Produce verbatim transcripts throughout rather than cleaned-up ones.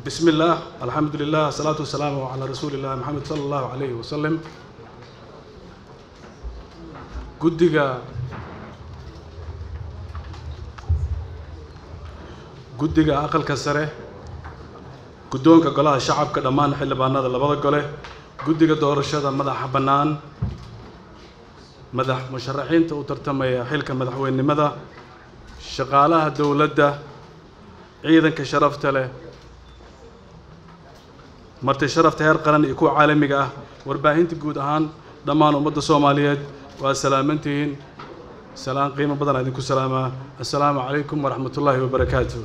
بسم الله الحمد لله الصلاة والسلام على رسول الله محمد صلى الله عليه وسلم. قدقة قدقة أقل كسره قدونك قلها الشعب كدمان حل باناد اللي بدك قله قدقة دور الشهادة مدح بنان مدح مشرحين وترتمي حلك مدح وين مدى شغالها الدولة ده عيدا كشرفت له مرتي شرفت هير قرن يكون عالمي جاه ورباهين تجود هان ضمان ومدة صوماليات وسلامتين سلام قيمة بدن عليكم السلامة السلام عليكم ورحمة الله وبركاته.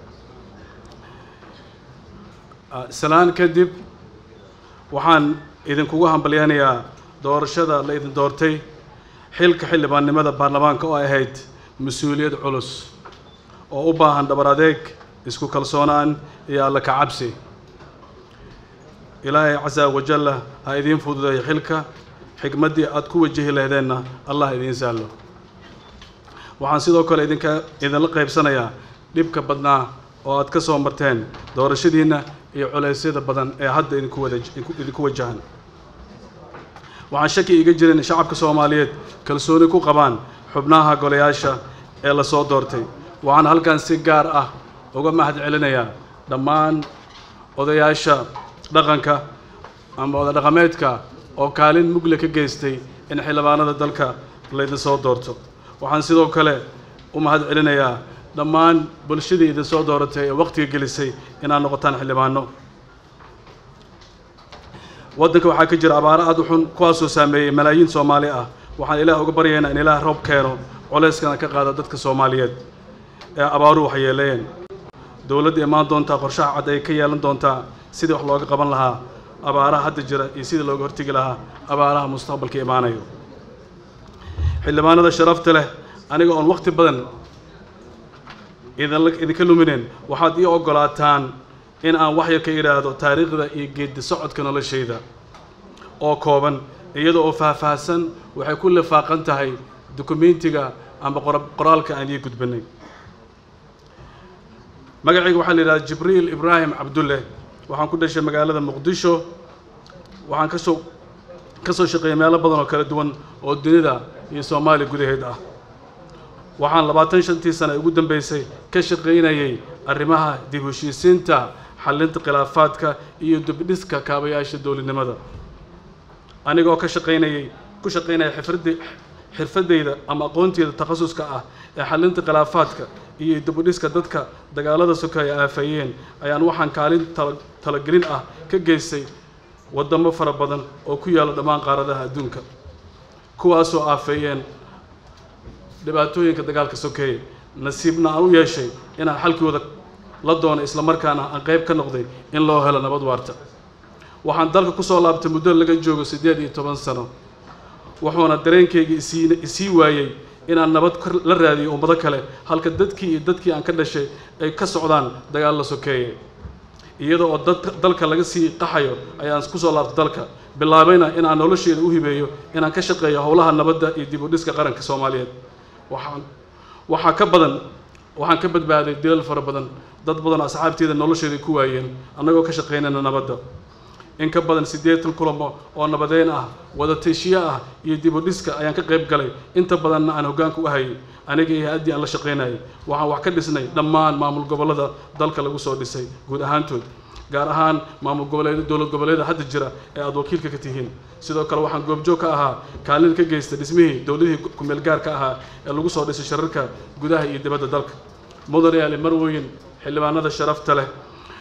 سلام كدب وحان إذن كوجهم بليانيا دور الشذا اللي إذن دورتي حيل كحيل بان ماذا برلمان كأهيد مسؤولية علوس وأوبا عند برادك اسكو كالسونان يا لك عبسي إلهي عز وجل هايدين فوضى حيلك حكمتي أتكو وجه لهذينا الله يدين سالو وعن سيدو كل إذن ك إذن لقى بسنة يا لبك بدنا وأتكسو مرتين دور الشدينا يعلى سيد بدن حد إذن كو إذن كو وجهن وعن شكي يجري إن شعب كصوماليات كالسوني كو قبان حبناها قلياشة إلا صوت دورتي وعن هل كان سيجار أه وقام ما حد علنا يا دمان وضياشة دقنك أما دقمتك أو كالين مقلك جيستي إن حلبانا دلك اللي إذا صوت دورته وعن سيدو كله وما حد علنا يا دمان بلشدي إذا صوت دورته وقت يجلسي إن أنا نقطان حلبانو ودك waxaa ka jira abaaro aad u xun kuwaas oo saameeyay malaayiin Soomaali ah waxaan Ilaahay uga baryaynaa in Ilaahay roob keeno culayskana ka qaado dadka Soomaaliyeed ee abaaruhu waxay yeeleen dawladda imaan doonta qorshaha cad ay ka yeelan doonta sidii wax looga qaban lahaa abaaraha hadda jira iyo sidii looga hortagi lahaa abaaraha mustaqbalka imaanayo xildhibaanada sharafta leh aniga oo waqti badan idan idinka lumineen waxaad ii ogolaataan in aan wax yar ka iraado taariikhda iyo geedi socodka noloshayda oo kooban iyadoo oo faahfaahsan waxay ku lifaaqan tahay dokumentiga ama qoraalka aan ii gudbinay magacayga waxaa la yiraahdaa Jibriil Ibrahim Cabdulle waxaan ku dhashay magaalada Muqdisho waxaan ka soo ka soo shaqeeyay meelo badan oo kala duwan oo dunida iyo Soomaaliya gudaheed ah waxaan labaatan iyo shan sano ugu dambeysay ka shaqeynayay arrimaha dib u heshiisiinta xalinta khilaafaadka iyo dibdhiska kaabayaasha dawladnimada anigoo ka shaqeynayay ku shaqeynaya xirfadii xirfadeyda ama aqoonteyda takhasuska ah ee xalinta khilaafaadka iyo dibdhiska dadka dagaalada sokeeye aafayeen ayaan waxaan kaalin talagelin ah ka geystay wadamo fara badan oo ku yaala dhammaan qaaradaha adduunka kuwaas oo aafayeen dhibaatooyinka dagaalka sokeeye nasiibna aan u yeeshay inaan xalkooda la doono isla markaana aan qayb ka noqday in loo helo nabad waarta waxaan dalka ku soo laabtay muddo laga joogo siddeed iyo toban sano wuxuuna dareenkayga isii isii waayay inaan nabad la raadiyo ummado kale halka dadkii iyo dadkii aan ka dhashay ay ka socdaan dagaal la sokeeye iyadoo oo dalka laga sii qaxayo ayaan ku soo laabtay dalka bilaabayna in aan nolosheeda u hibeeyo inaan ka shaqeeyo howlaha nabadda iyo dib u dhiska qaranka Soomaaliyeed waxaan waxa ka badan waxaan ka badbaaday dilal fara badan dad badan asxaabteeda nolosheeda ku waayeen anagoo ka shaqeynayna nabadda in ka badan siddeetan kulamo oo nabadeyn ah wada tashiya ah iyo dib u dhiska ayaan ka qayb galay inta badanna aan hoggaanka u hayay aniga iyo haddii aan la shaqeynayay waxaan wax ka dhisnay dhammaan maamul gobollada dalka lagu soo dhisay guud ahaantood gaar ahaan maamul goboleed dawlad goboleeda hadda jira ee aad wakiilka ka tihiin sidoo kale waxaan goobjoog ka ahaa kaalin ka geystay dhismihii dawladihii ku meel gaar ka ahaa ee lagu soo dhisay shirarka gudaha iyo dibadda dalka mudanayaal marweyn xildhibaanada sharafta leh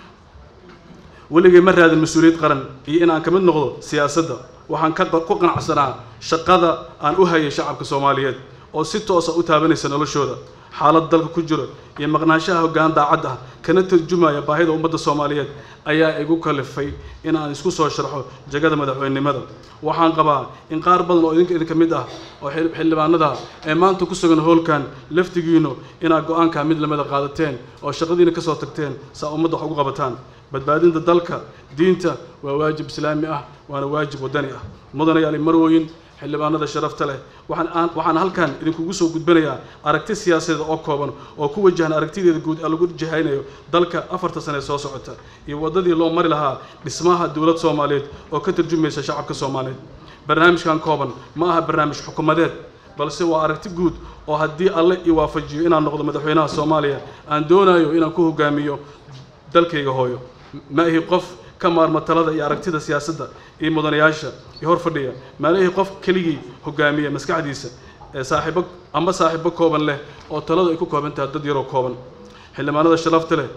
weligay ma raadin mas'uuliyad qaran iyo in aan ka mid noqdo siyaasadda waxaan ka ku qanacsanaa shaqada aan u hayay shacabka Soomaaliyeed oo si toos ah u taabanaysa noloshooda xaalad dalka ku jiro iyo maqnaanshaha hoggaan daacad ah kana tarjumaya baahida ummadda Soomaaliyeed ayaa igu kalifay in aan isku soo sharxo jagada madaxweynenimada waxaan qabaa in qaar badan oo idinka idinka mid ah oo xildhibaanada ee maanta ku sugan hoolkan laftigiino inaad go'aanka mid lamada qaadateen oo shaqadiina ka soo tagteen saa ummadda wax ugu qabataan badbaadinta dalka diinta waa waajib islaami ah waana waajib wadani ah mudanayaal marweyn xildhibaanada sharafta leh waxaan waxaan halkan idinkugu soo gudbinayaa aragti siyaasadeed oo kooban oo ku wajahan aragtideeda guud ee lagu jahaynayo dalka afarta sano soo socota iyo wadadii loo mari lahaa dhismaha dawlad Soomaaliyeed oo ka tarjumaysa shacabka Soomaaliyeed barnaamijkan kooban ma aha barnaamij xukuumadeed balse waa aragti guud oo haddii alle i waafajiyo inaan noqdo madaxweynaha Soomaaliya aan doonayo inaan ku hogaamiyo dalkayga hooyo ma ahi qof ka maarma talada iyo aragtida siyaasadda iyo mudanayaasha iyo hor fadhiya ma ahi qof keligii hogaamiya maskaxdiisa ee saaxiibo ama saaxiibo kooban leh oo talada ay ku kooban tahay dad yar oo kooban xildhibaanada sharafta leh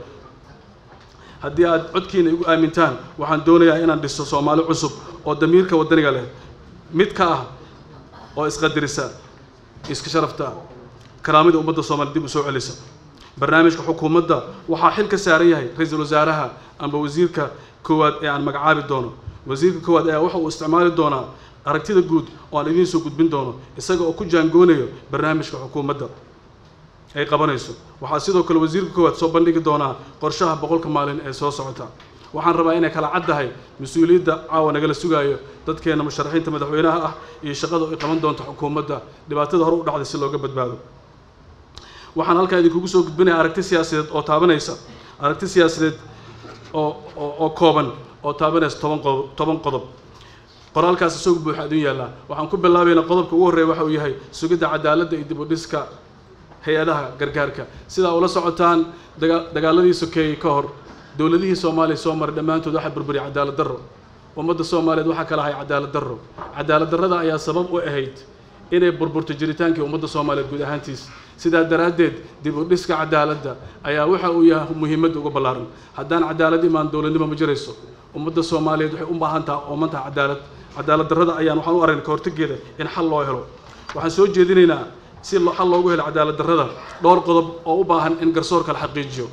haddii aad codkiina igu aamintaan waxaan doonayaa inaan dhiso Soomaali cusub oo damiirka wadaniga leh mid ka ah oo isqadirisa iska sharafta karaamada ummadda Soomaaliyeed dib u soo celisa barnaamijka xukuumadda waxaa xil ka saaran yahay ra'iisul wasaaraha amba wasiirka koowaad ee aan magacaabi doono wasiirka koowaad ayaa waxa uu isticmaali doonaa aragtida guud oo aan idiin soo gudbin doono isaga oo ku jaangoonayo barnaamijka xukuumadda ay qabanayso waxaa sidoo kale wasiirka koowaad soo bandhigi doonaa qorshaha boqolka maalin ee soo socota waxaan rabaa inay kala caddahay mas'uuliyadda caawa nagala sugaayo dadkeena musharaxiinta madaxweynaha ah iyo shaqada ay qaban doonto xukuumadda dhibaatada hore u dhacday si looga badbaado waxaan halkaa idinkugu soo gudbinayaa aragti siyaasadeed oo taabanaysa aragti siyaasadeed oo oo kooban oo taabanaysa toban qodob toban qodob qoraalkaas soo buuxa adduun yaala waxaan ku bilaabaynaa qodobka ugu horeeya waxa uu yahay sugidda cadaaladda iyo dib u dhiska hay'adaha gargaarka sida ula socotaan dagaaladii sokeeyay ka hor dawladihii Soomaaliya soo maray dhamaantood waxa burburiyay cadaalad darro ummadda Soomaaliyeed waxa kala hay cadaalad darro cadaalad darrada ayaa sabab u ahayd inay burburto jiritaankii ummadda Soomaaliyeed guud ahaantiis sidaa daraadeed dib u dhiska cadaaladda ayaa waxa uu yahay muhiimad uga ballaaran haddaan cadaalad imaan dawladnimo ma jirayso ummadda Soomaaliyeed waxay u baahan tahay oo maanta cadaalad cadaalad darrada ayaan waxaan u aragnay ka hortageeda in xal loo helo waxaan soo jeedinaynaa si xal loogu helo cadaalad darrada dhowr qodob oo u baahan in garsoorka la xaqiijiyo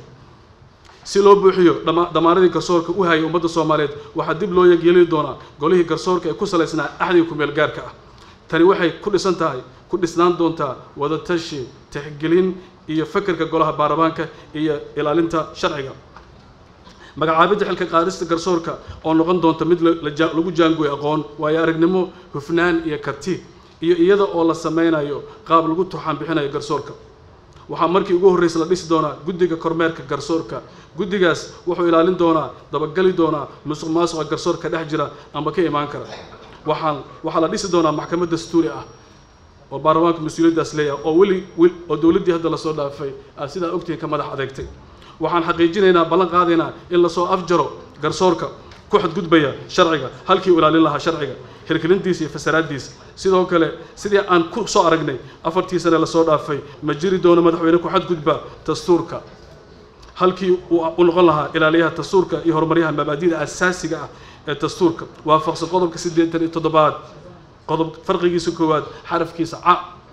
si loo buuxiyo dhamaaradii garsoorka u hayay ummadda Soomaaliyeed waxa dib loo yeeli doonaa golihii garsoorka ee ku saleysnaa axdiga ku meel gaarka ah tani waxay ku dhisan tahay ku dhisnaan doontaa wada tashi tixgelin iyo fikirka golaha baarlamaanka iyo ilaalinta sharciga magacaabida xilka qaadista garsoorka oo noqon doonta mid lagu jaangooyo aqoon waayo aragnimo hufnaan iyo karti iyo iyada oo la sameynayo qaab lagu tuxan bixinayo garsoorka waxaa markii ugu horreysay la dhisi doonaa guddiga kormeerka garsoorka guddigaas wuxuu ilaalin doonaa dabagali doonaa musuqmaasuqa garsoorka dhex jira ama ka imaan kara waxaan waxaa la dhisi doonaa maxkamad dastuuri ah oo baarlamaanka mas'uuliyaddaas leeyahay oo weli oo dawladdii hadda lasoo dhaafay sidaa ogtihiin ka madax adeegtay waxaan xaqiijinaynaa ballan qaadaynaa in lasoo afjaro garsoorka ku xadgudbaya sharciga halkii uu ilaalin lahaa sharciga hirgelintiisa iyo fasaraaddiisa sidoo kale sidii aan ku soo aragnay afartii sane lasoo dhaafay ma jiri doono madaxweyne ku xadgudba dastuurka halkii uu u noqon lahaa ilaaliyaha dastuurka iyo horumaryaha mabaadi'da asaasiga ah ee dastuurka waafaqsan qodobka siddeetan iyo toddobaad qodob farqigiisa koowaad xarafkiisa ca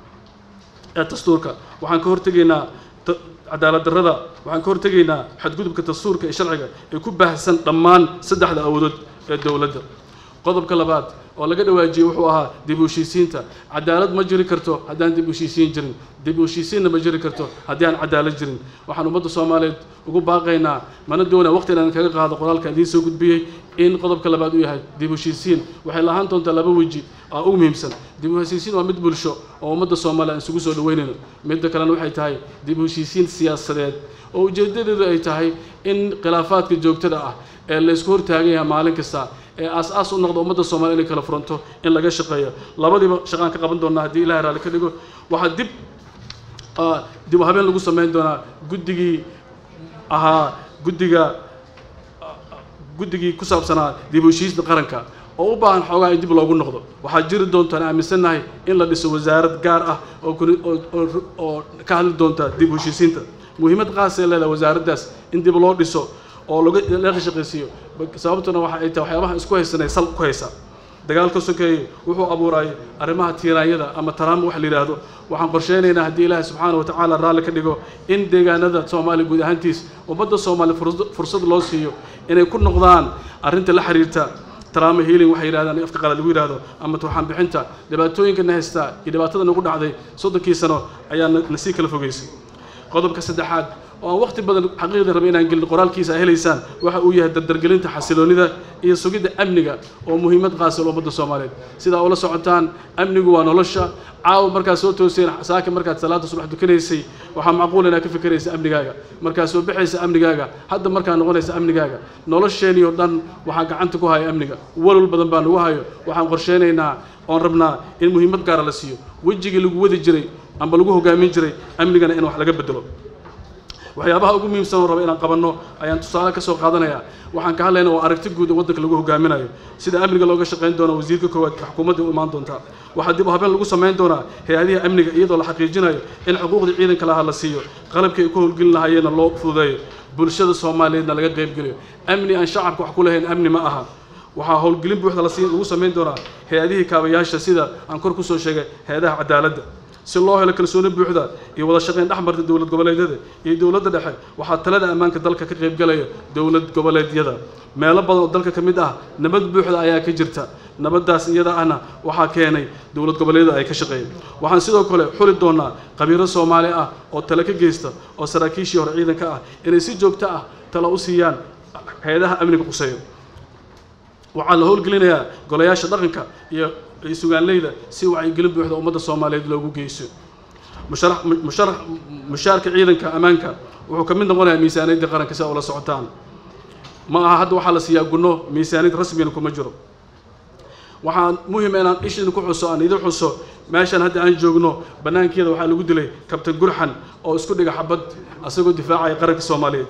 ee dastuurka waxaan ka hortegaynaa cadaalad darrada waxaan ka hortegaynaa xadgudubka dastuurka iyo sharciga ee ku baahsan dhammaan saddexda awoodood ee dawladda qodobka labaad oo laga dhawaajiyay wuxuu ahaa dib u heshiisiinta cadaalad ma jiri karto haddaan dib u heshiisiin jirin dib u heshiisiinna ma jiri karto haddii aan cadaalad jirin waxaan ummadda Soomaaliyeed ugu baaqaynaa mana doonaa waqtigan aan kaga qaado qoraalka idiin soo gudbiyay in qodobka labaad uu yahay dib u heshiisiin waxay lahaan doontaa laba weji oo ugu muhiimsan dib u heshiisiin waa mid bulsho oo ummadda Soomaaliyeed isugu soo dhaweynayno midda kalena waxay tahay dib u heshiisiin siyaasadeed oo ujeedadeedu ay tahay in khilaafaadka joogtada ah ee la isku hortaagan yahay maalin kasta ee aas-aas u noqdo ummadda Soomaaliyeed inay kala furanto in laga shaqeeyo labadiiba shaqaan ka qaban doonaa haddii Ilaahay raali ka dhigo waxaa dib dib u habeen lagu sameyn doonaa guddigii ahaa guddiga guddigii ku saabsanaa dib u heshiisiinta qaranka oo u baahan xoogaa in dib loogu noqdo waxaa jiri doontaan aaminsannahay in la dhiso wasaarad gaar ah oo oo ka hadli doonta dib u heshiisiinta muhiimad qaas ee leedahay wasaaraddaas in dib loo dhiso oo laga shaqaysiiyo sababtuna waxa ay tahay waxyaabaha isku haysanay sal ku haysa dagaalka sokeeyay wuxuu abuuray arrimaha tiiraanyada ama taraam wax la yiraahdo waxaan qorsheynaynaa haddii Ilaahay subxaanahu wa ta'aala raali ka dhigo in deegaanada Soomaaliya guud ahaantiis ummadda Soomaaliya fursad loo siiyo inay ku noqdaan arrinta la xiriirta taraam healing waxay yiraahdaan afka qalad lagu yiraahdo ama waxaan bixinta dhibaatooyinka haysta iyo dhibaatada nagu dhacday soddonkii sano ayaa nasii kala fogeysay qodobka saddexaad oo waqti badan xaqiiqda rabay inaan gelin qoraalkiisa ay helaysaan waxa uu yahay dardargelinta xasiloonida iyo sugidda amniga oo muhiimad qaas ah ummadda Soomaaliyeed sida oo la socotaan amnigu waa nolosha caaw markaad soo tooseen saaka markaad salaada subax dukanaysay waxa macquul inaad ka fikiraysa amnigaaga markaad soo bixaysa amnigaaga hadda markaad noqonaysa amnigaaga nolosheeni oo dhan waxa gacanta ku haya amniga walwal badan baan ugu hayo waxaan qorsheenaynaa oon rabnaa in muhiimad gaar ah la siiyo wajigii lagu wadi jiray amba lagu hogaamin jiray amnigana in wax laga bedelo waxyaabaha ugu muhiimsan oo raba inaan qabanno ayaan tusaale ka soo qaadanayaa waxaan ka hadlaynaa waa aragti guud oo waddanka lagu hogaaminayo sida amniga looga shaqayn doono wasiirka koowaad xukuumadda u imaan doonta waxaa dib u habeen lagu samayn doonaa hay'adaha amniga iyadoo la xaqiijinayo in xuquuqda ciidanka laha la siiyo qalabkii ay ku howlgelin lahaayeenna loo fududeeyo bulshada Soomaaliyeedna laga qayb geliyo amni aan shacabka wax ku lahayn amni ma aha waxaa howlgelin buuxda la siin lagu samayn doonaa hay'adihii kaabayaasha sida aan kor ku soo sheegay hay'adaha cadaaladda si loo helo kalsooni buuxda iyo wada shaqayn dhexmarta dawlad goboleedyada iyo dawladda dhexe waxaa talada ammaanka dalka ka qayb galaya dawlad goboleedyada meelo badan oo dalka ka mid ah nabad buuxda ayaa ka jirta nabadaas iyada ahna waxaa keenay dawlad goboleedyada ay ka shaqeeyeen waxaan sidoo kale xuli doonaa qabiiro Soomaali ah oo tala ka geysta oo saraakiishii hore ciidanka ah inay si joogto ah tala u siiyaan hay'adaha amniga quseeyo waxaa la howlgelinayaa golayaasha dhaqanka iyo sugaanleyda si wacyigelin buuxda ummadda Soomaaliyeed loogu geyso musharax musharax mushaarka ciidanka ammaanka wuxuu ka mid noqonayaa miisaaniyadda qaranka si ay ula socotaan ma aha hadda waxaa la siiyaa gunno miisaaniyad rasmiyan kuma jiro waxaan muhiim ah inaan ishin ku xuso aan idin xuso meeshan hadda aan joogno banaankeeda waxaa lagu dilay kabtan Gurxan oo isku dhiga xabad asagoo difaacaya qaranka Soomaaliyeed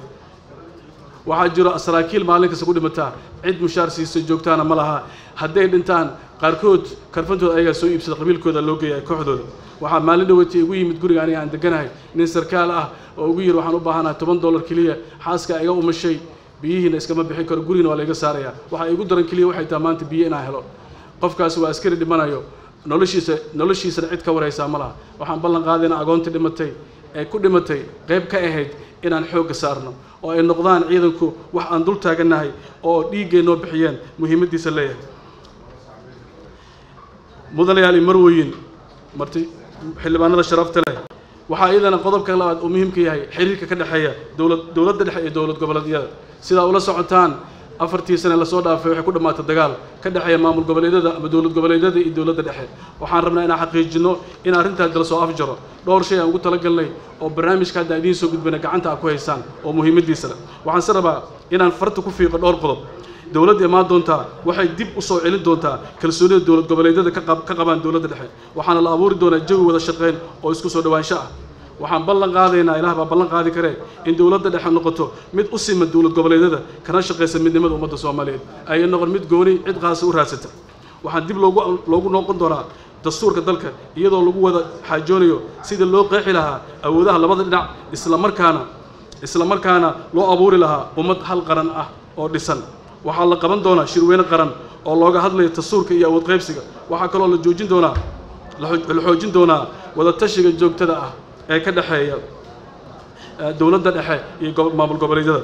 waxaa jiro saraakiil maalin kasta ku dhimata cid mushaar siisa joogtaana ma laha hadday dhintaan qaarkood karfantooda ayaga soo iibsada qabiilkooda loo geeyay kooxdooda waxaa maalin dhaweetay ugu yimid guriga aniga aan deganahay nin sarkaal ah oo ugu yiri waxaan u baahanahay toban dollar kaliya xaaska iga umashay biyihiina iskama bixin karo gurigana waa la iga saaraya waxa igu daran kaliya waxay tahay maanta biyo inaan helo qofkaas waa askari dhimanayo noloshiisa noloshiisa cid ka waraysa ma laha waxaan ballan qaadayna agoonta dhimatay ee ku dhimatay qayb ka ahayd inaan xoog saarno oo ay noqdaan ciidanku wax aan dul taaganahay oo dhiigeenoo bixiyeen muhiimadiisa leeyahay mudanayaal marweyn marti xildhibaanada sharafta leh waxa iyadana qodobka labaad oo muhiimka yahay xiriirka ka dhaxeeya dawlad dawladda dhexe iyo dawlad goboleedyada sida ula socotaan afartii sano la soo dhaafay waxay ku dhamaatay dagaal ka dhaxeeya maamul goboleedyada ama dawlad goboleedyada iyo dawladda dhexe waxaan rabnaa inaan xaqiijino in arrintaas la soo afjaro dhowr shay aan ugu talagalnay oo barnaamijka hadda idiin soo gudbina gacanta ku haysaan oo muhiimadiisa leh waxaan si rabaa inaan farta ku fiiqo dhowr qodob dawladda imaan doontaa waxay dib u soo celin doontaa kalsoonida dawlad goboleedyada ka qabaan dawladda dhexe waxaana la abuuri doonaa jawi wada shaqayn oo isku soo dhawaansho ah waxaan ballan qaadaynaa ilaah baa ballan qaadi karee in dawladda dhexe noqoto mid u siman dawlad goboleedyada kana shaqaysa midnimada ummadda Soomaaliyeed ay noqon mid gooni cid qaas u raadsata waxaan dib loogu loogu noqon doonaa dastuurka dalka iyadoo lagu wada xaajoonayo sida loo qeexi lahaa awoodaha labada dhinac isla markaana isla markaana loo abuuri lahaa ummad hal qaran ah oo dhisan waxaa la qaban doonaa shirweyne qaran oo looga hadlayo dastuurka iyo awood qaybsiga waxaa kaloo la joojin doonaa la xoojin doonaa wada tashiga joogtada ah ee ka dhaxeeya dawladda dhexe iyo maamul goboleedyada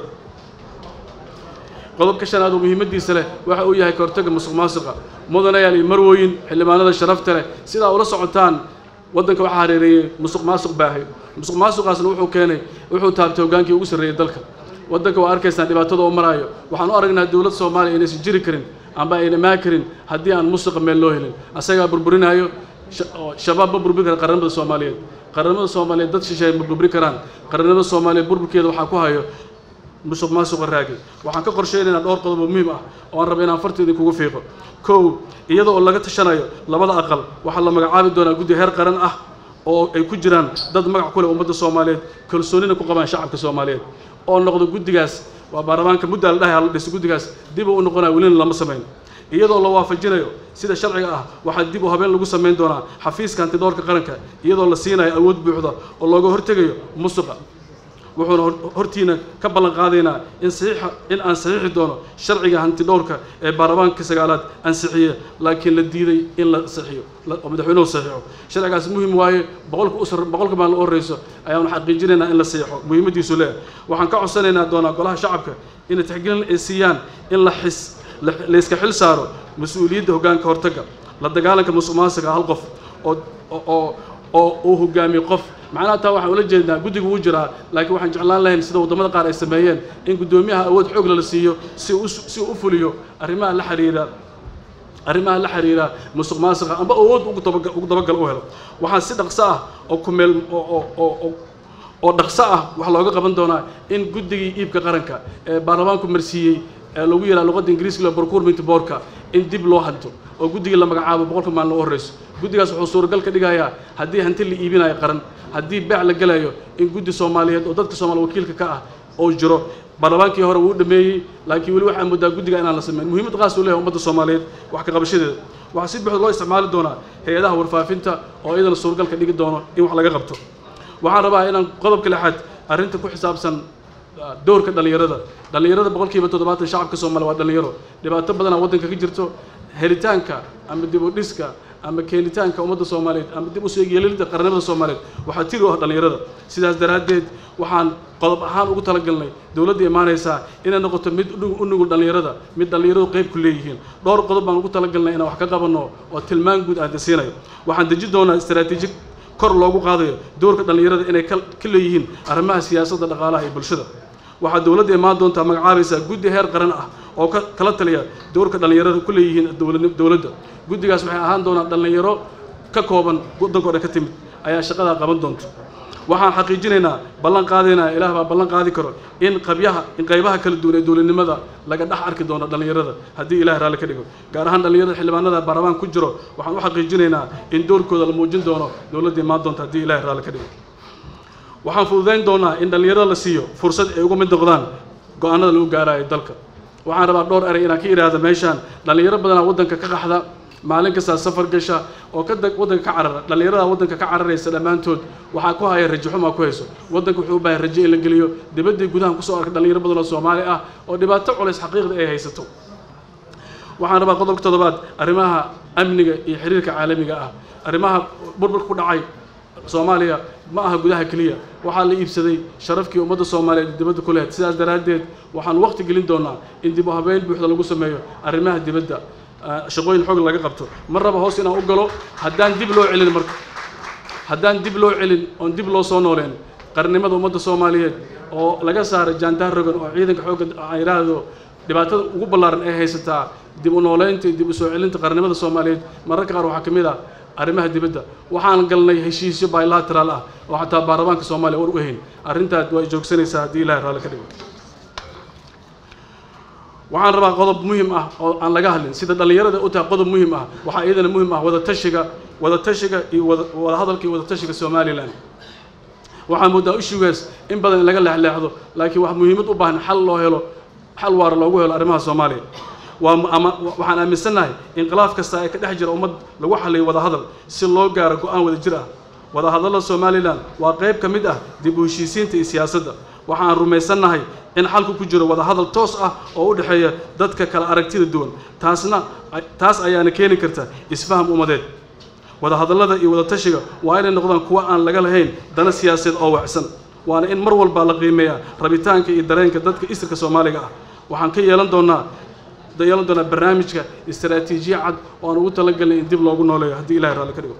qodobka shanaad oo muhiimadiisa leh waxa uu yahay kortaga musuqmaasuqa mudanayaal iyo marweyn xildhibaanada sharafta leh sida ula socotaan waddanka waxa hareereeyay musuqmaasuq baahay musuqmaasuqaasna wuxuu keenay wuxuu taabtay hogaankii ugu sarreeyay dalka waddanka waa arkaysaan dhibaatada oo maraayo waxaan u aragnaa dawladda Soomaaliya inaysan jiri karin amba ayna maa karin haddii aan musuq meel loo helin asagaa burburinayo shabaab ma burburin kara qaranimada Soomaaliyeed qaranimada Soomaaliyeed dad shisheeye ma burburin karaan qaranimada Soomaaliyeed burburkeeda waxaa ku hayo musuqmaasuqa raagay waxaan ka qorsheynaynaa dhowr qodob oo muhiim ah oo aan rabo inaan farteeda kugu fiiqo kow iyadoo laga tashanayo labada aqal waxaa la magacaabi doonaa guddi heer qaran ah oo ay ku jiraan dad magac ku leh ummadda Soomaaliyeed kalsoonina ku qabaan shacabka Soomaaliyeed oo noqdo guddigaas waa baarlamaanka muddo la dhahay hal dhis guddigaas dib u noqonaa welina lama sameyn iyadoo la waafajinayo sida sharciga ah waxaa dib u habeen lagu sameyn doonaa xafiiska antidoorka qaranka iyadoo la siinayo awood buuxda oo looga hortegayo musuqa wuxuuna hortiina ka ballan qaadaynaa in saxiixa in aan saxiixi doono sharciga hantidhowrka ee baarlamaanka sagaalaad ansixiye laakiin la diiday in la saxiixo oo madaxweynuhu saxiixo sharcigaas muhiim waaye boqolka usar boqolka maalin oo horeyso ayaanu xaqiijinaynaa in la saxiixo muhiimadiisu leeyahay waxaan ka codsanaynaa doonaa golaha shacabka inay tixgelin ay siiyaan in la xis la iska xil saaro mas'uuliyadda hoggaanka hortagga la dagaalanka musuqmaasuqa hal qof oo oo oo uu hogaamiyo qof macnaha taa waxaan ula jeednaa guddigu wuu jiraa laakiin waxaan jeclaan lahayn sida waddamada qaar ay sameeyeen in guddoomiyaha awood xoog la siiyo si uu si uu u fuliyo arrimaha la xiriira arrimaha la xiriira musuq maasuqa amba awood ugu dabagal u helo waxaan si dhaqso ah oo ku meel oo oo oo dhaqso ah wax looga qaban doonaa in guddigii iibka qaranka ee baarlamaanku marsiiyey ee lagu yiraahdo luqadda ingiriisiga procurement boardka in dib loo hanto oo guddiga la magacaabo boqolka maalin oo horeyso guddigaas wuxuu suuragal ka dhigayaa haddii hanti la iibinayo qaran haddii beec la galayo in guddi Soomaaliyeed oo dadka Soomaali wakiilka ka ah oo jiro baarlamaankii hore wuu dhameeyay laakiin wali waxa muddo guddiga inaan la sameeyo muhiimad qaas u leeyahay ummadda Soomaaliyeed wax ka qabashadeeda waxa si buuxda loo isticmaali doonaa hay'adaha warfaafinta oo iyadana suuragal ka dhigi doono in wax laga qabto waxaan rabaa inaan qodobka lixaad arrinta ku xisaabsan doorka dhalinyarada dhalinyarada boqolkiiba toddobaatan shacabka Soomaaliya waa dhalinyaro dhibaato badan waddanka ka jirto helitaanka ama dib u dhiska ama keenitaanka ummadda Soomaaliyeed ama dib u soo yeelida qarnimada Soomaaliyeed waxa tiro ah dhalinyarada sidaas daraadeed waxaan qodob ahaan ugu talagalnay dawladda imaanaysa inay noqoto mid u nugul dhalinyarada mid dhalinyaradu qayb ku leeyihiin dhowr qodob baan ugu talagalnay inaan wax ka qabano oo tilmaan guud ah dasiinay waxaan deji doonaa istaraatiiji kor loogu qaadayo doorka dhalinyarada inay ka leeyihiin arrimaha siyaasadda dhaqaalaha iyo bulshada waxa dawladda imaan doonta magacaabaysa guddi heer qaran ah oo kala taliya doorka dhalinyarada ku leeyihiin dawladda guddigaas waxay ahaan doonaan dhalinyaro ka kooban waddanka oo ka timid ayaa shaqada qaban doonta waxaan xaqiijinaynaa ballan qaadaynaa ilaah baa ballan qaadi karo in qabyaha in qaybaha kala duwan ee dawladnimada laga dhex arki doono dhalinyarada haddii ilaah raali ka dhigo gaar ahaan dhalinyarada xildhibaanada baarlamaan ku jiro waxaan u xaqiijinaynaa in doorkooda la muujin doono dawladda imaan doonta haddii ilaah raali ka dhigo waxaan fududayn doonaa in dhalinyarada la siiyo fursad ay uga mid noqdaan go'aanada lagu gaarayo dalka waxaan rabaa dhowr eray inaan ka iraahdo meeshaan dhalinyaro badanaa waddanka ka qaxda maalin kasta safar gasha oo ka waddanka ka carara dhalinyarada waddanka ka cararaysa dhammaantood waxaa ku haya rajo xumaa ku hayso waddanka wuxuu u baahan rajo in la geliyo dibadii gudahan kusoo arkay dhalinyaro badan oo Soomaali ah oo dhibaato culays xaqiiqda ay haysato waxaan rabaa qodobka toddobaad arrimaha amniga iyo xiriirka caalamiga ah arrimaha burburka ku dhacay Soomaaliya ma aha gudaha kaliya waxaa la iibsaday sharafkii ummadda Soomaaliyeed dibadda ku leeyahay sidaas daraadeed waxaan waqti gelin doonaa in dib u habeyn buuxda lagu sameeyo arrimaha dibadda shaqooyin xoog laga qabto mar raba hoos inaan u galo haddaan dib loo celin marka haddaan dib loo celin oon dib loo soo nooleen qarnimada ummadda Soomaaliyeed oo laga saaray jaandaar rogan oo ciidanka xoogga ay yiraahdo dhibaatada ugu ballaaran ay haysataa dib u nooleynta dib u soo celinta qarnimada Soomaaliyeed mararka qaar waxaa kamid ah arrimaha dibadda waxaan galnay heshiisyo bilateral ah oo xataa baarlamaanka Soomaaliya war u ahayn arrintaas way joogsanaysaa haddii Ilaahay raali ka dhigo waxaan rabaa qodob muhiim ah oo aan laga hadlin sida dhalinyarada u tahay qodob muhiim ah waxa iyadana muhiim ah wada tashiga wada tashiga iyo wada hadalka wada tashiga Soomaaliland waxaan moodaa issues in badan laga leexleexdo laakiin wax muhiimad u baahan xal loo helo xal waar loogu helo arrimaha Soomaaliya waxaan aaminsanahay inqilaaf kasta ay ka dhex jira ummad lagu xalliyo wada hadal si loo gaaro go'aan wada jir ah wada hadalada Soomaaliland waa qayb ka mid ah dib u heshiisiinta iyo siyaasadda waxaan rumaysanahay in xalku ku jiro wada hadal toos ah oo u dhaxeeya dadka kala aragtida duwan taasna taas ayaana keeni karta isfaham ummadeed wada hadalada iyo wada tashiga waa inay noqdaan kuwa aan laga lahayn dana siyaasadeed oo wacsan waana in mar walba la qiimeeyaa rabitaanka iyo dareenka dadka isirka Soomaaliga ah waxaan ka yeelan doonaa yeelan doonaa barnaamijka istaraatiijiye cad oo aan ugu talagalnay in dib loogu nooleeyo haddii Ilaahay raali ka dhigo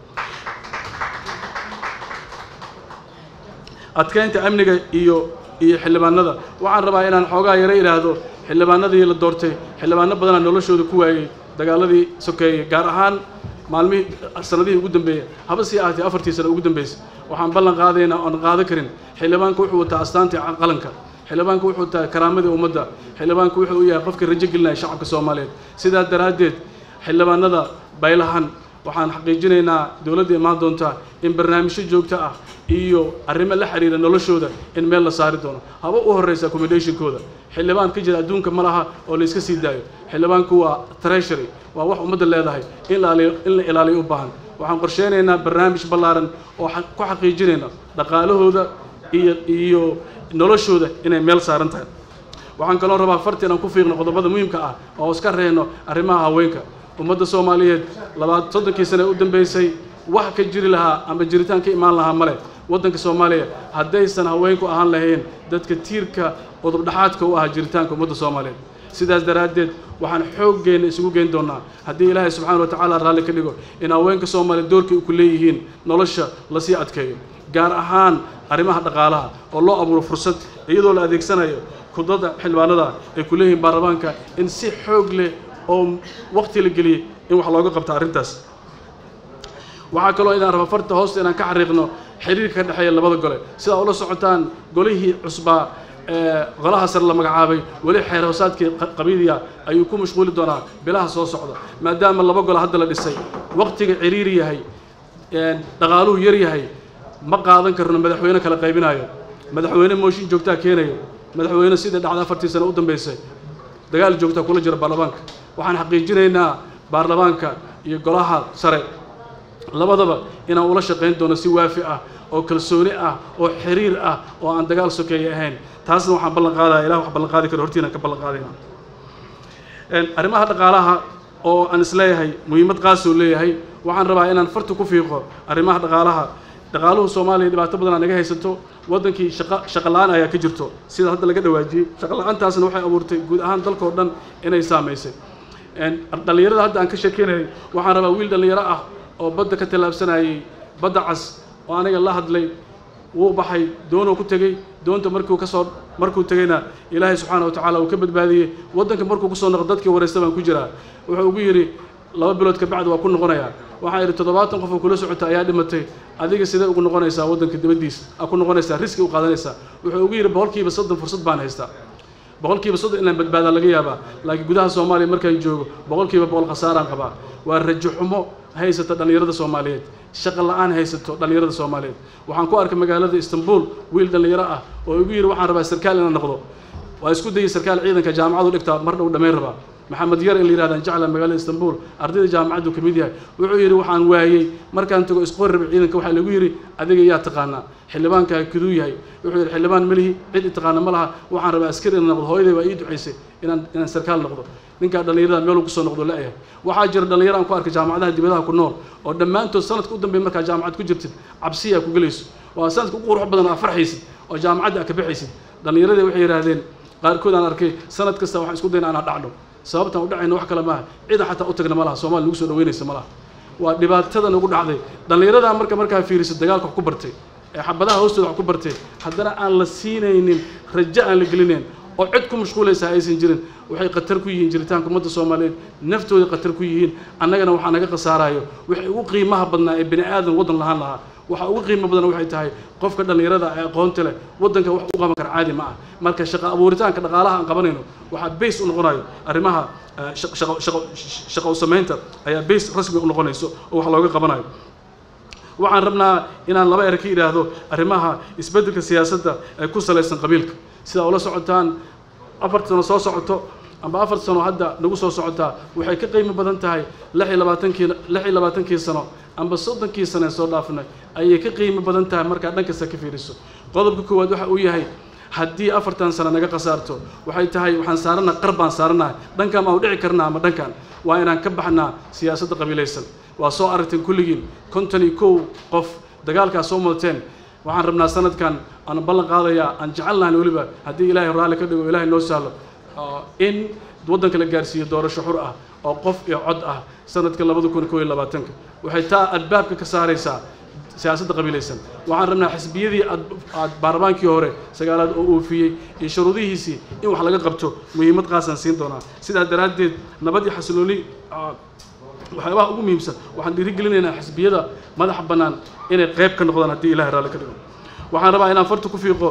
adkeynta amniga iyo iyo xildhibaanada waxaan rabaa inaan xoogaa yara iraahdo xildhibaanadii la doortay xildhibaano badan noloshooda ku waayay dagaaladii sokeeyay gaar ahaan maalmihii sanadihii ugu dambeeyay haba sii ahaatay afartii sano ugu dambeysay waxaan ballan qaadaynaa oon qaadan karin xildhibaanku wuxuu wataa astaantii qalanka xildhibaanku wuxuu wataa karaamadii ummadda xildhibaanku wuxuu u yahay qofkii rajo gelinaya shacabka Soomaaliyeed sidaa daraadeed xildhibaanada baylahan waxaan xaqiijinaynaa dawladda imaan doonta in barnaamijyo joogto ah iyo arrimo la xiriira noloshooda in meel la saari doono haba u horeysa accommodationkooda xildhibaan ka jira adduunka ma laha oo la iska sii daayo xildhibaanku waa treasury waa wax ummadda leedahay in la in la ilaaliyo u baahan waxaan qorsheynaynaa barnaamij ballaaran oo ku xaqiijinayna dhaqaalahooda iyo iyo noloshooda inay meel saaran tahay waxaan kaloo rabaa farti inaan ku fiiqno qodobada muhiimka ah oo iska reeyno arrimaha haweenka ummadda Soomaaliyeed labaad soddonkii sano u dambeysay wax ka jiri lahaa ama jiritaan ka imaan lahaa male waddanka Soomaaliya haddaysan haweenku ahaan lahayn dadka tiirka udub dhaxaadka u ah jiritaanka ummadda Soomaaliyeed sidaas daraadeed waxaan xooggeena isugu geyn doonaa haddii Ilaahay subxaanahu wa ta'aala raalli ka dhigo in haweenka Soomaaliyeed doorkii ku leeyihiin nolosha la sii adkeeyo gaar ahaan arrimaha dhaqaalaha oo loo abuuro fursad iyadoo la adeegsanayo kudada xilbaanada ay ku leeyihiin baarlamaanka in si xoog leh oo waqti la geliyo in wax looga qabto arrintaas waxa kale oo inaan raba farta hoosta inaan ka xariiqno xiriirka ka dhaxeeya labada gole sida ula socotaan golihii cusbaa ee golaha sar la magacaabay wali xeer hoosaadkii qabiiliya ayuu ku mashquuli doonaa bilaha soo socda maadaama laba gol hadda la dhisay waqtiga ciriiri yahay ee dhaqaaluhu yar yahay ma qaadan karno madaxweyne kala qaybinayo madaxweyne mooshin joogta keenayo madaxweyne sida dhacda afartii sano u dambeysay dagaal joogta kula jira baarlamaanka waxaan xaqiijinaynaa baarlamaanka iyo golaha sare labadaba inaan ula shaqeyn doono si waafi ah oo kalsooni ah oo xiriir ah oo aan dagaal sokeeye ahayn taasna waxaan ballan qaadayaa ilaah wax ballan qaadi karo hortiina ka ballan qaadayna een arrimaha dhaqaalaha oo aan isleeyahay muhiimad qaas oo leeyahay waxaan rabaa inaan farta ku fiiqo arrimaha dhaqaalaha dhaqaaluhu Soomaaliya dhibaato badan naga haysato wadankii shaqo shaqo la'aan ayaa ka jirto sida hadda laga dhawaajiyay shaqo la'aantaasna waxay abuurtay guud ahaan dalka oo dhan inay saameysay een dhalinyarada hadda aan ka sheekeynay waxaan rabaa wiil dhalinyaro ah oo badda ka talaabsanayay badda cas oo aniga la hadlay wuu baxay doonoo ku tagay doonta markuu ka soo markuu tagayna Ilaahay subxaanahu wa ta'aala uu ka badbaadiyay wadanka markuu ku soo noqdo dadkii wareystay baan ku jiraa wuxuu ugu yiri laba bilood ka bacdi waa ku noqonayaa waxa ay toddobaatan qof oo kula socota ayaa dhimatay adiga sidee ugu noqonaysaa wadanka dibadiisa a ku noqonaysaa riski u qaadanaysaa wuxuu ugu yiri boqolkiiba soddon fursad baan haystaa boqolkiiba soddon inaan badbaada laga yaabaa laakiin gudaha Soomaaliya markaan joogo boqolkiiba boqol khasaaraan qabaa waa rajo xumo haysata dhalinyarada Soomaaliyeed shaqo la'aan haysato dhalinyarada Soomaaliyeed waxaan ku arkay magaalada Istanbul wiil dhalinyaro ah oo ugu yiri waxaan rabaa sarkaal inaan noqdo waa isku dayay sarkaal ciidanka jaamacadu dhigtaa mar dhow dhameyn rabaa maxamed yar in la yiraahdo jacla magaalada Istanbul ardayda jaamacadu kamid yahay wuxuu yiri waxaan waayay markaan tago isku horrib ciidanka waxa lagu yiri adiga yaa taqaana xildhibaanka kiduu yahay wuxuu yiri xildhibaan malihi cid taqaana ma laha waxaan rabaa askari inaan noqdo hooyaday waa ii duceysay inaan inaan sarkaal noqdo ninka dhalinyarada meel uu ku soo noqdo la yahay waxa jira dhalinyaro aan ku arkay jaamacadaha dibadaha ku nool oo dhamaantood sanadka u dambeeyay marka jaamacad ku jirtid cabsiya ku galayso waa sanadka ugu qurux badan oo farxiisid oo jaamacada ka bixaysid dhalinyarada waxay yiraahdeen qaarkood aan arkay sanad kasta waxaan isku daynaa inaan dhacdo sababta u dhacayna wax kale ma aha cid xataa u tagna ma laha Soomaali lagu soo dhaweynaysa ma laha waa dhibaatada nagu dhacday dhalinyarada marka marka fiiriso dagaalka wax ku bartay ee xabadaha hoostooda wax ku bartay haddana aan la siinaynin rajo aan la gelinayn oo cid ku mashquulaysa aysan jirin waxay qatar ku yihiin jiritaanka ummadda Soomaaliyeed naftooda qatar ku yihiin annagana waxa naga qasaarayo wixii ugu qiimaha badnaa ee bini aadan wadan lahaan lahaa waxa ugu qiimo badan waxay tahay qofka dhalinyarada ee aqoonta leh wadanka wax u qaban kara caadi ma ah marka shaqo abuuritaanka dhaqaalaha aan qabanayno waxa base u noqonayo arrimaha shaqo shaqo shaqo sameynta ayaa base rasmi u noqonayso oo wax looga qabanayo waxaan rabnaa inaan laba eray ka yiraahdo arrimaha isbeddelka siyaasadda ee ku saleysan qabiilka sida ula socotaan afar sano soo socoto amba afar sano hadda nagu soo socotaa waxay ka qiimo badan tahay lix iyo labaatan kii sano amba soddon kii sano soo dhaafnay ayay ka qiimo badan tahay marka dhanka sa ka fiiriso qodobka koowaad waxa uu yahay haddii afartan sano naga qasaarto waxay tahay waxaan saarana qarbaan saaranahay dhankan ma u dhici karnaa ama dhankan waa inaan ka baxnaa siyaasadda qabiilaysan waa soo aragteen kulligiin konton iyo kow qof dagaalkaas soo malteen waxaan rabnaa sanadkan aan ballan qaadayaa aan jecelnahay waliba haddii Ilaahay raali ka dhigo Ilaahay noo sahlo in wadanka la gaarsiiyo doorasho xur ah oo qof iyo cod ah sanadka laba kun iyo labaatan waxay taa albaabka ka saaraysaa siyaasadda qabiilaysan waxaan rabnaa xisbiyadii aad baarlamaankii hore sagaalaad oo oofiyay iyo shuruudihiisii in wax laga qabto muhiimad qaasan siin doonaa sidaa daraadeed nabad iyo xasilooni waxyaabaha ugu muhiimsan waxaan dhiirigelinaynaa xisbiyada madaxa bannaan inay qayb ka noqdaan haddii Ilaahay raali ka dhigo waxaan rabaa inaan farta ku fiiqo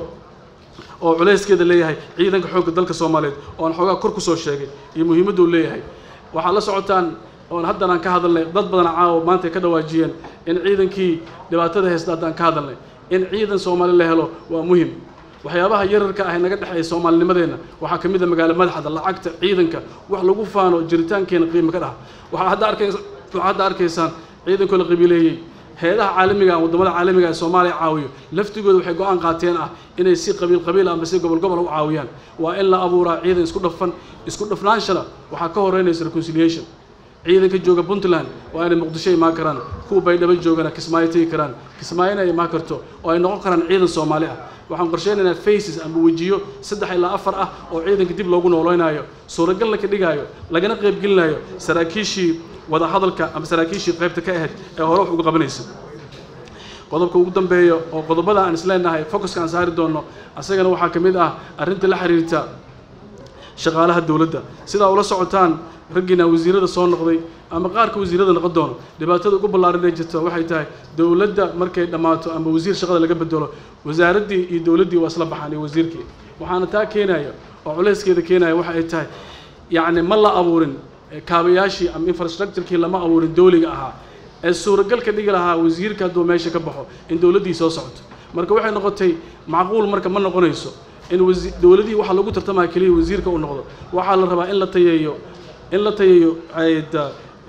oo culeyskeeda leeyahay ciidanka xoogga dalka Soomaaliyeed oo aan xogaa kor ku soo sheegay iyo muhiimadda uu leeyahay waxa la socotaan oo hadda aan ka hadalnay dad badan caaw maanta ka dhawaajiyeen in ciidankii dhibaatada haysta aan ka hadalnay in ciidan Soomaali la helo waa muhiim waxyaabaha yararka ah ee naga dhaxay Soomaalinimadeena waxa kamid ah magaalo madaxda lacagta ciidanka wax lagu faano jiritaankeena qiimo ka dhax waxa hadda arkaysan waxa hadda arkaysan ciidanka la qabiileeyay heedaha caalamiga ah wadamada caalamiga ah Soomaaliya caawiyo laftigooda waxay go'aan qaateen ah inay si qabiil qabiil ama si gobol gobol u caawiyaan waa in la abuuraa ciidan isku dhafan isku dhafnaanshana waxa ka horeynaysa reconciliation ciidanka jooga Puntland waa inay Muqdisho imaan karaan kuwa Baydhabo joogana Kismaayo tagi karaan Kismaayo inay imaan karto oo ay noqon karaan ciidan Soomaali ah waxaan qorsheynaynaa faces ama wajiyo saddex ilaa afar ah oo ciidanka dib loogu nooleynayo suuragal la ka dhigayo lagana qayb gelinayo saraakiishii wada hadalka ama saraakiishii qaybta ka ahayd ee hore wax uga qabanaysa qodobka ugu dambeeyo oo qodobada aan isleenahay focus aan saari doono asagana waxa kamid ah arinta la xiriirta shaqaalaha dawladda sida ula socotaan ragina wasiirada soo noqday ama qaarka wasiirada noqon doono dhibaatada ugu ballaaran ee jirta waxay tahay dawladda markay dhamaato ama wasiir shaqada laga bedelo wasaaradii iyo dawladdii waa isla baxaan iyo wasiirkii waxaana taa keenaya oo culeyskeeda keenaya waxa ay tahay yacni ma la abuurin kaabayaashii ama infrastructure-kii lama abuurin dawliga ahaa ee suuragal ka dhigi lahaa wasiirka hadduu meesha ka baxo in dawladdii soo socoto marka waxay noqotay macquul marka ma noqonayso in dawladdii waxa lagu tartamaya kaliya wasiirka uu noqdo waxaa la rabaa in la tayeeyo in la tayeeyo ayda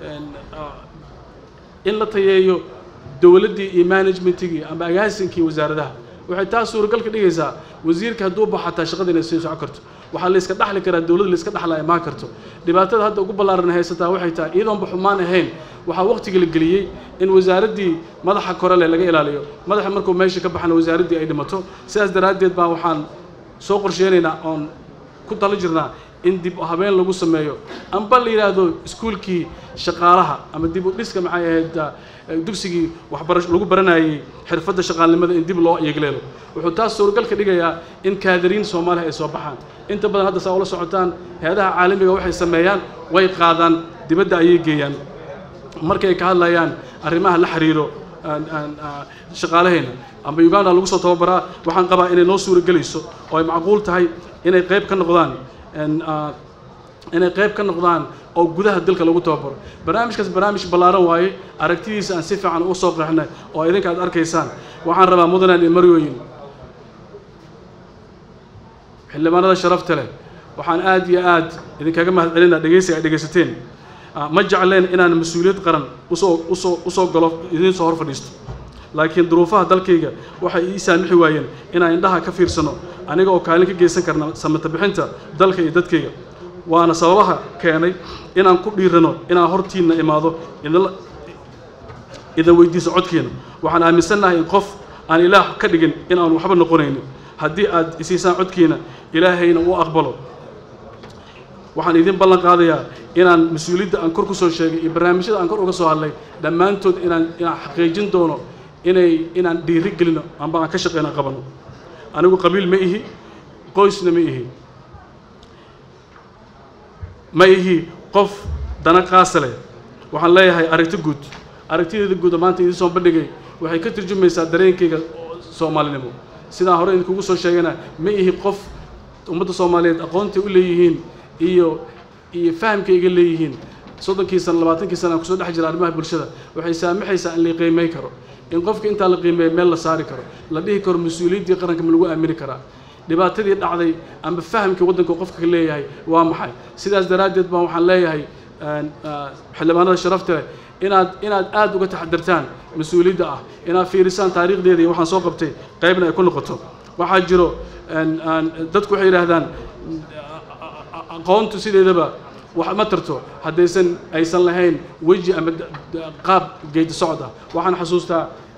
in la tayeeyo dawladdii iyo managementigii ama agaasinkii wasaaradaha waxay taas suuragal ka dhigaysaa wasiirka hadduu baxataa shaqada inay sii socon karto waxaa la iska dhaxli karaa dawladda la iska dhaxlaa imaan karto dhibaatada hadda ugu ballaaran haysataa waxay tahay iyadoon baxumaan ahayn waxaa waqtiga la geliyey in wasaaraddii madaxa kore leh laga ilaaliyo madaxa markuu meesha ka baxana wasaaraddii ay dhimato sidaas daraaddeed baa waxaan soo qorsheynaynaa oon ku talo jirnaa in dib u habeen lagu sameeyo amba la yiraahdo iskuulkii shaqaalaha ama dib u dhiska maxay ahayd dugsigii waxbarasho lagu baranayay xirfadda shaqaalnimada in dib loo iyagleelo wuxuu taas suuragal ka dhigayaa in kaadiriin Soomaaliya ay soo baxaan inta badan hadda saa ula socotaan hay'adaha caalamiga waxay sameeyaan way qaadaan dibadda ayay geeyaan markay ka hadlayaan arrimaha la xiriiro shaqaalaheena ama Uganda lagu soo tababaraa waxaan qabaa inay noo suuragelayso oo ay macquul tahay inay qayb ka noqdaan inay qayb ka noqdaan oo gudaha dalka lagu tababaro barnaamijkaas barnaamij ballaaran waaye aragtidiisa aan si fiican u soo qeexnay oo idinka aad arkaysaan waxaan rabaa mudanaan iyo marwooyin xildhibaanada sharafta leh waxaan aad iyo aad idinkaga mahadcelinaa dhegeysiga ay dhegeysateen ma jecleen inaan mas'uuliyad qaran usoo usoo usoo galo idin soo hor fadhiisto laakiin duruufaha dalkayga waxay ii saamixi waayeen inaan indhaha ka fiirsano aniga oo kaalin ka geysan karna samata bixinta dalka iyo dadkayga waana sababaha keenay inaan ku dhiirano inaan hortiina imaado ida weydiiso codkeena waxaan aaminsanahay in qof aan ilaah ka dhigin in aan waxba noqonaynin haddii aad isiisaan codkeena ilaahayna uu aqbalo waxaan idin ballan qaadayaa inaan mas'uuliyadda aan kor ku soo sheegay iyo barnaamijyada aan kor uga soo hadlay dhammaantood inaan inaan xaqiijin doono inay inaan dhiiri gelino amba aan ka shaqeyna qabano anigu qabiil ma ihi qoysna ma ihi ma ihi qof dana qaas leh waxaan leeyahay aragti guud aragtideeda guud maanta idin soo bandhigay waxay ka turjumaysaa dareenkayga Soomaalinimo sidaan hore idinku soo sheegana ma ihi qof ummadda Soomaaliyeed aqoonta u leeyihiin iyo iyo fahamkayga leeyihiin soddonkii sano labaatankii sano ku soo dhex jira arrimaha bulshada waxay saamaxaysaa in la qiimeyn karo in qofka inta la qiimeeyo meel la saari karo la dhihi karo mas'uuliyadii qaranka ma lagu aamini karaa dhibaatadii dhacday ama fahamkii waddanka qofka ka leeyahay waa maxay sidaas daraaddeed baan waxaan leeyahay xildhibaanada sharafta leh inaad inaad aad uga taxadirtaan mas'uuliyadda ah inaad fiirisaan taariikhdeeda iyo waxaan soo qabtay qaybna ay ku noqoto waxaa jiro dadku waxay yiraahdaan aqoontu sideedaba wax ma tarto haddaysan aysan lahayn weji ama qaab geedi socda waxaan xasuustaa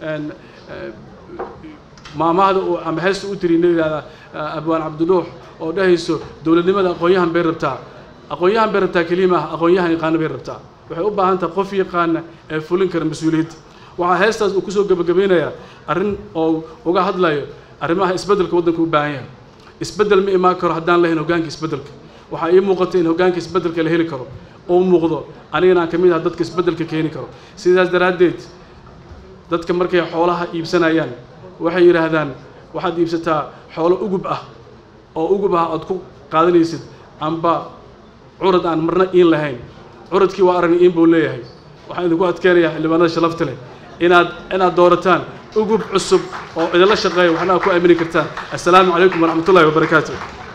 maamahda ama heesta u tirinayda abwaan Cabdiluux oo dhahayso dawladnimada aqoonyahan bay rabtaa aqoonyahan bay rabtaa kaliya aqoonyahan yaqaan bay rabtaa waxay u baahan tahay qof yaqaan ee fulin kara mas'uuliyad waxa heestaas uu ku soo gabagabeynaya arrin oo uga hadlayo arrimaha isbedelka waddanka u baahan yahay isbedel ma imaan karo haddaan lahayn hoggaanka isbedelka waxa ay muuqatay in hoggaanka isbedelka la heli karo oo muuqdo anigana aan kamid ah dadka isbedelka keeni karo sidaas daraaddeed dadka markay xoolaha iibsanayaan waxay yiraahdaan waxaad iibsataa xoolo ugub ah oo ugub ah aad ku qaadanaysid amba curad aan marna in lahayn curadkii waa arrin in buu leeyahay waxaan idinku adkeenayaa xildhibaanada sharafta leh inaad inaad doorataan ugub cusub oo idinla shaqeeyo waxna ku aamini kartaan assalaamu calaykum waraxmatullaahi wabarakaatuh